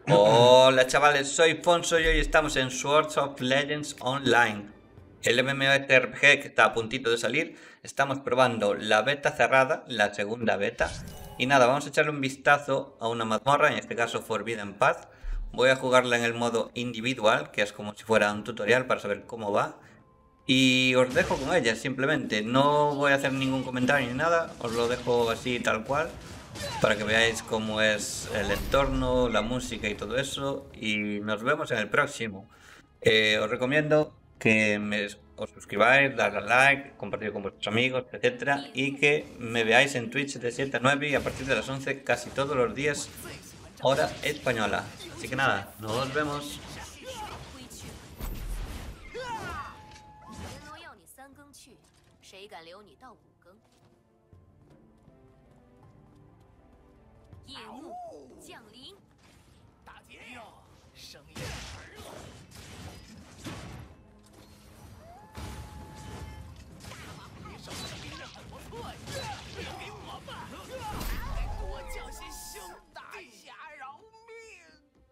Hola chavales, soy Fonso y hoy estamos en Swords of Legends Online, el MMORPG que está a puntito de salir. Estamos probando la beta cerrada, la segunda beta. Y nada, vamos a echarle un vistazo a una mazmorra, en este caso Forbidden Path. Voy a jugarla en el modo individual, que es como si fuera un tutorial para saber cómo va. Y os dejo con ella, simplemente. No voy a hacer ningún comentario ni nada, os lo dejo así tal cual, para que veáis cómo es el entorno, la música y todo eso. Y nos vemos en el próximo. Os recomiendo que os suscribáis, darle a like, compartir con vuestros amigos, etcétera. Y que me veáis en Twitch de 7 a 9 y a partir de las 11 casi todos los días, hora española. Así que nada, nos vemos. 人罗要你3更去，谁敢留你到5更？夜幕降临， 大姐哟，生意儿了。你手上的兵刃很不错呀，留给我吧。多叫些兄弟，大侠饶命！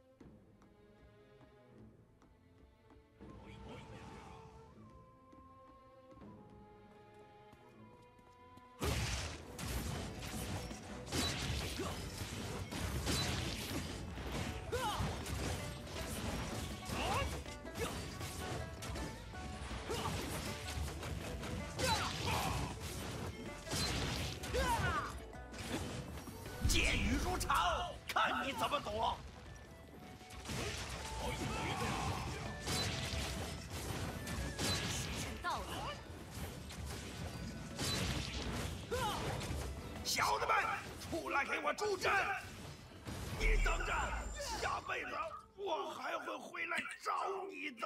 箭雨如潮，看你怎么躲！ 时辰到了， 小的们，出来给我助阵！你等着，下辈子我还会回来找你的。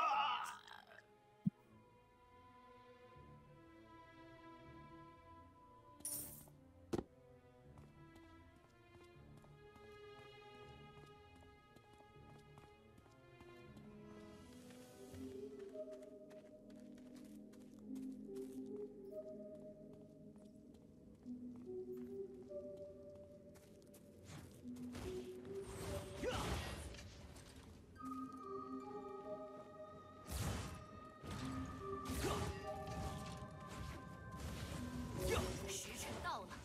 时辰到了，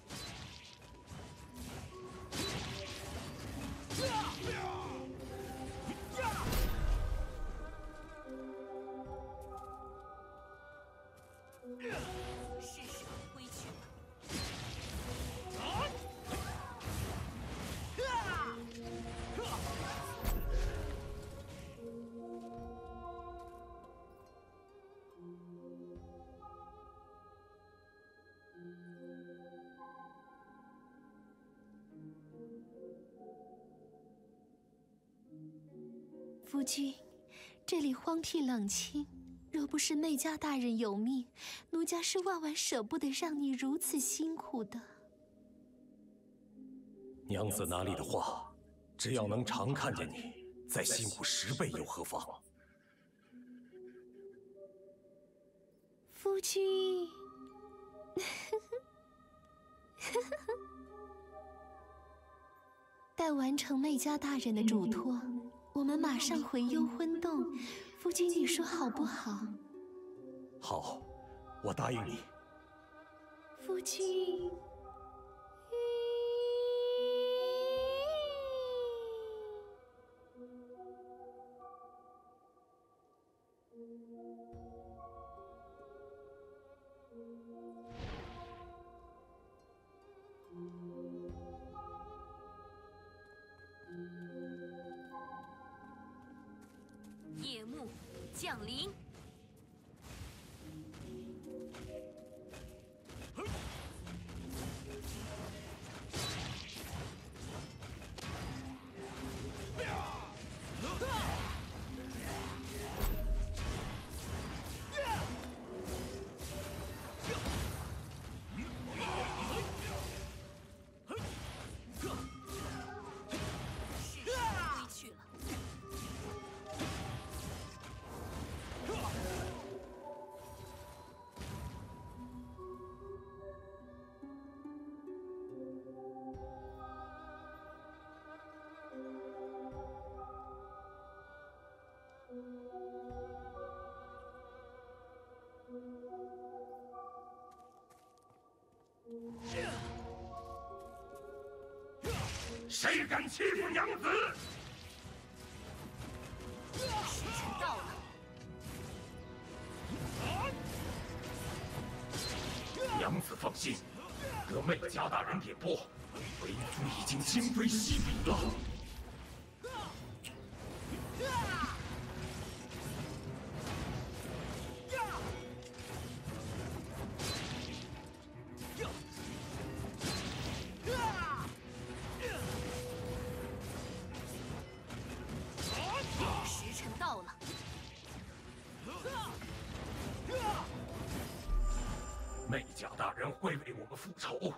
是时候归去了。 夫君，这里荒僻冷清，若不是媚家大人有命，奴家是万万舍不得让你如此辛苦的。 娘子哪里的话，只要能常看见你，再辛苦10倍又何妨？ 夫君，待完成媚家大人的嘱托，我们马上回幽魂洞。夫君，你说好不好？ 好，我答应你。 夫君。 夜幕降临，是时候归去了。 敢欺负娘子！ 时辰到了， 娘子放心，得媚家大人点拨，为族已经今非昔比了。 时辰到了， 媚家大人会为我们复仇。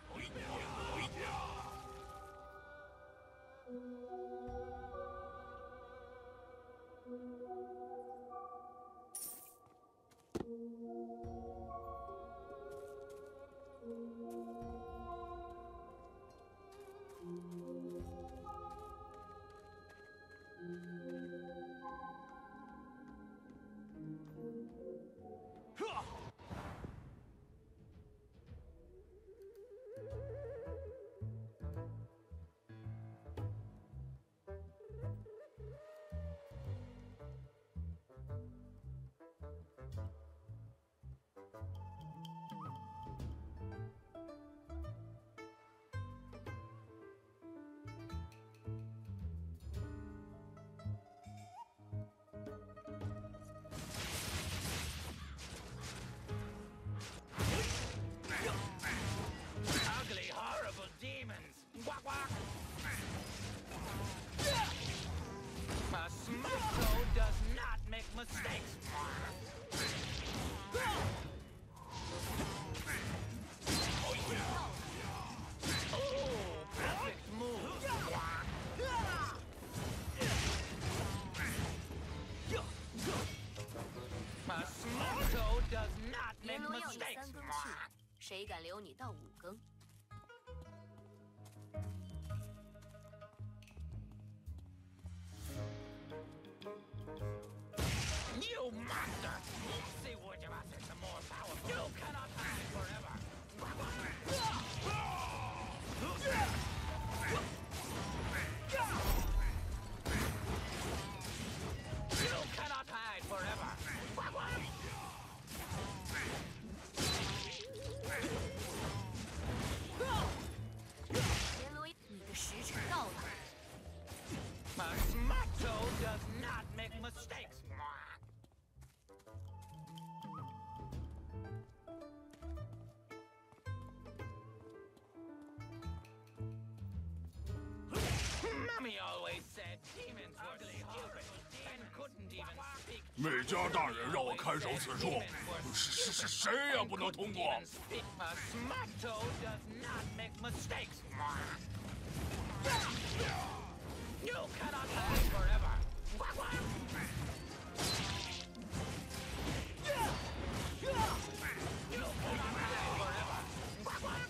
Ugly, horrible demons! Quack, quack! A smart toad does not make mistakes. Oh, perfect move. A smart toad does not 阎 make 罗要你3 mistakes. 更去，谁敢留你到5更？ You monster! See what you must is the more powerful. You cannot hide forever. You cannot hide forever. 阎罗，你的时辰到了， A smart toad does not make mistakes. Mommy always said demons were stupid and couldn't even speak. 媚家大人让我看守此处，谁也不能通过。 A smart toad does not make mistakes. You cannot hide forever. You cannot hide forever.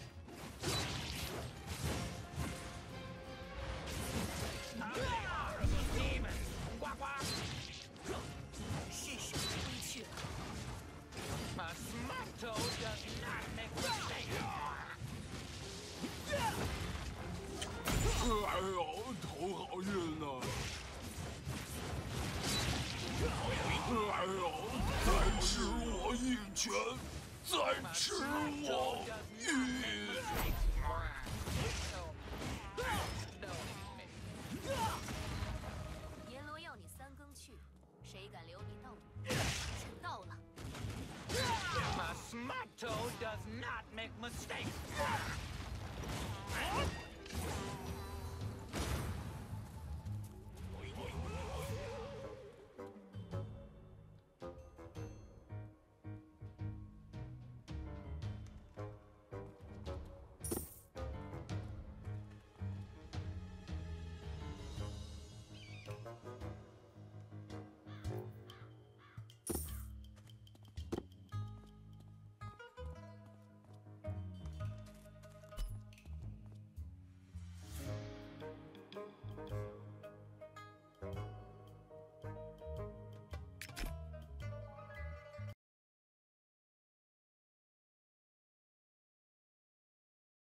Ugly, horrible demons. Quack, quack. 是时候归去了。 A smart toad does not make mistakes. 哎呦，头好晕呐！哎呦，再吃我一拳，再吃我一。 阎罗要你3更去，谁敢留你到5更？时辰到了， A smart toad does not make mistakes.